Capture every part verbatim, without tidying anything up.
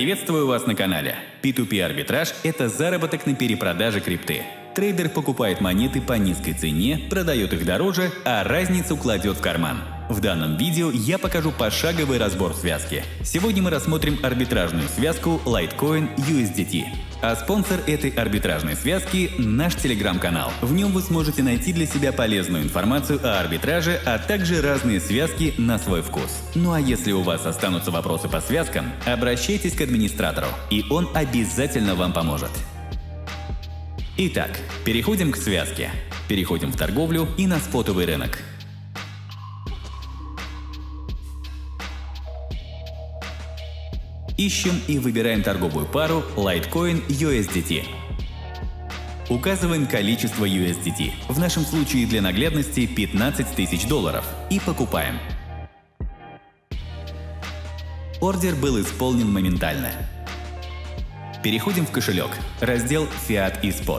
Приветствую вас на канале. пи ту пи арбитраж – это заработок на перепродаже крипты. Трейдер покупает монеты по низкой цене, продает их дороже, а разницу кладет в карман. В данном видео я покажу пошаговый разбор связки. Сегодня мы рассмотрим арбитражную связку Litecoin ю эс ди ти. А спонсор этой арбитражной связки – наш телеграм-канал. В нем вы сможете найти для себя полезную информацию о арбитраже, а также разные связки на свой вкус. Ну а если у вас останутся вопросы по связкам, обращайтесь к администратору, и он обязательно вам поможет. Итак, переходим к связке. Переходим в торговлю и на спотовый рынок. Ищем и выбираем торговую пару Litecoin ю эс ди ти. Указываем количество ю эс ди ти, в нашем случае для наглядности пятнадцать тысяч долларов, и покупаем. Ордер был исполнен моментально. Переходим в кошелек, раздел Fiat и Spot.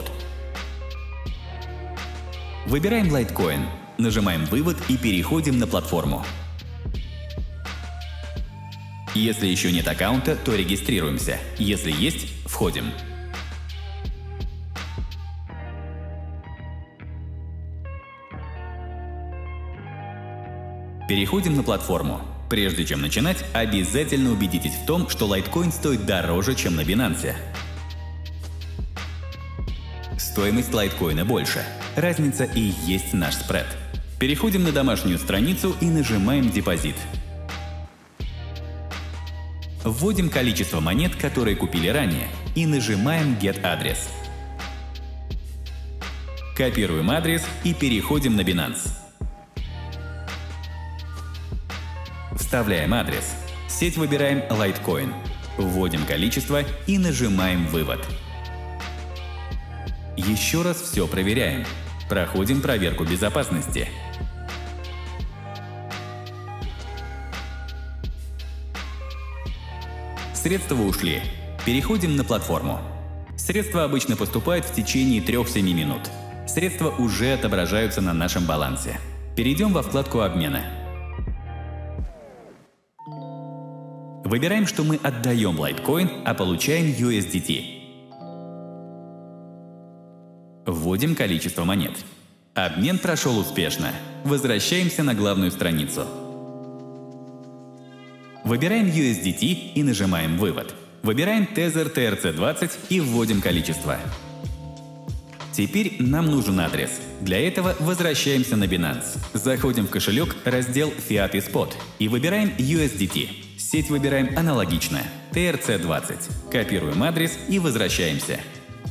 Выбираем Litecoin, нажимаем «Вывод» и переходим на платформу. Если еще нет аккаунта, то регистрируемся. Если есть, входим. Переходим на платформу. Прежде чем начинать, обязательно убедитесь в том, что Litecoin стоит дороже, чем на Binance. Стоимость Litecoin больше. Разница и есть наш спред. Переходим на домашнюю страницу и нажимаем «Депозит». Вводим количество монет, которые купили ранее, и нажимаем «Get адрес». Копируем адрес и переходим на Binance. Вставляем адрес. Сеть выбираем Litecoin. Вводим количество и нажимаем «Вывод». Еще раз все проверяем. Проходим проверку безопасности. Средства ушли. Переходим на платформу. Средства обычно поступают в течение трёх-семи минут. Средства уже отображаются на нашем балансе. Перейдем во вкладку обмена. Выбираем, что мы отдаем Litecoin, а получаем ю эс ди ти. Вводим количество монет. Обмен прошел успешно. Возвращаемся на главную страницу. Выбираем ю эс ди ти и нажимаем «Вывод». Выбираем Tether ти эр си двадцать и вводим количество. Теперь нам нужен адрес. Для этого возвращаемся на Binance. Заходим в кошелек, раздел Fiat и Spot и выбираем ю эс ди ти. Сеть выбираем аналогично – ти эр си двадцать. Копируем адрес и возвращаемся.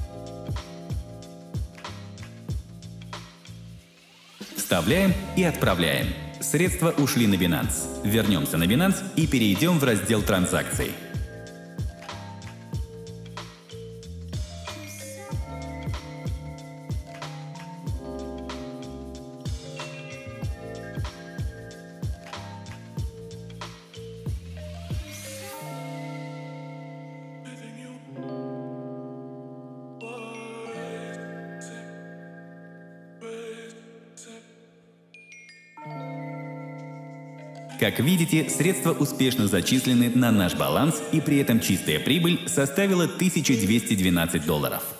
Вставляем и отправляем. Средства ушли на Binance. Вернемся на Binance и перейдем в раздел транзакций. Как видите, средства успешно зачислены на наш баланс, и при этом чистая прибыль составила тысячу двести двенадцать долларов.